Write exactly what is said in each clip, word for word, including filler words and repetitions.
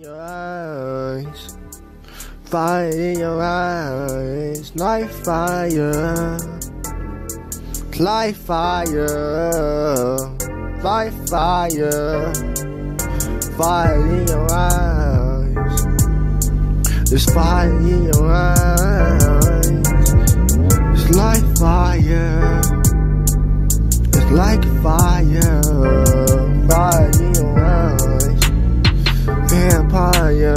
your eyes, fire in your eyes, like fire, like fire, like fire, fire in your eyes, there's fire in your eyes, it's like fire, it's like fire, fire in your eyes, vampire,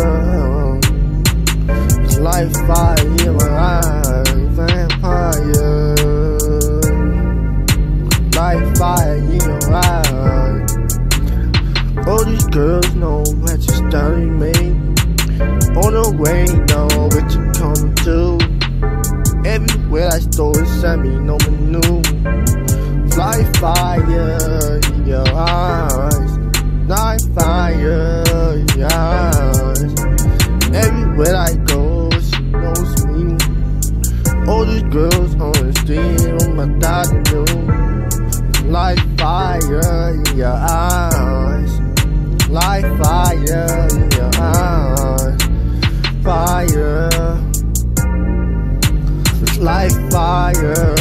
it's like fire in your eyes, vampire, like fire in your eyes. All these girls know what you're starting me. On the way, know what you come to. Everywhere I stole, send me no menu. Fly fire in your eyes, like fire in your eyes. Everywhere I go, she knows me. All these girls on the street, on my daddy knew. Like fire in your eyes, like fire in your eyes, fire, it's like fire.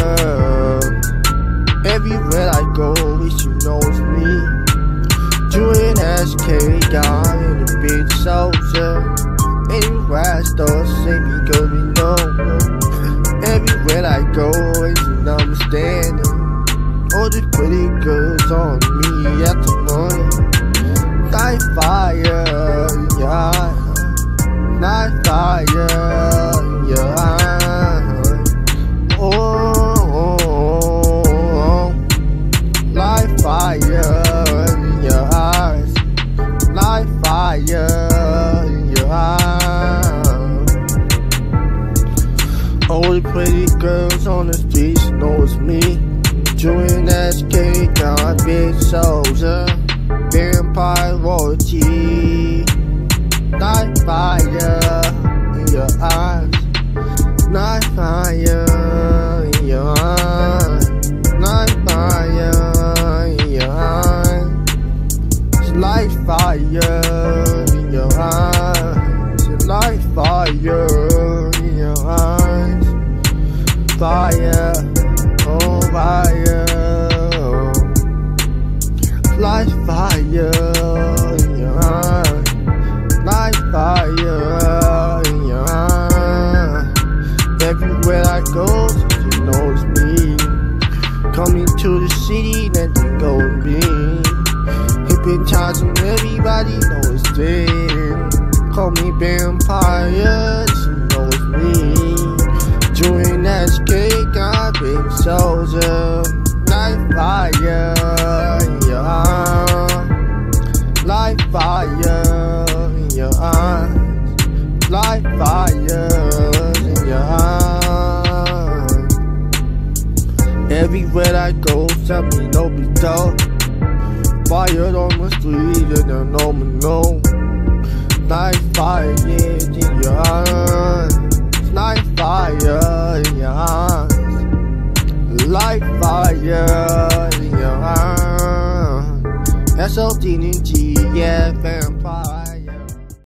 Everywhere I go, she knows me. Doing S K, God in the big soldier. Anywhere I start, say me girl, we know. Everywhere I go, it's an understanding. All the pretty girls on me at the morning. Like fire in your eyes, like fire in your eyes. Oh, oh, oh, like fire in your eyes, like fire in your eyes. All the pretty girls on the streets know it's me. Doing S K, got big soldier, vampire royalty. Like fire in your eyes, like fire in your eyes, like fire in your eyes. It's like fire in your eyes, it's like fire in your eyes, fire. Oh, fire, like fire in your eyes, like fire in your eyes. Everywhere I go, she knows me. Coming to the city, then they go with me. Hypnotizing everybody knows this. Call me vampire, she knows me. Doing S K, got big soldier, like fire in your eyes, like fire in your eyes, like fire in your eyes. Everywhere I go, tell me no be told. Fire on the street and I know me know. Like fire in your eyes,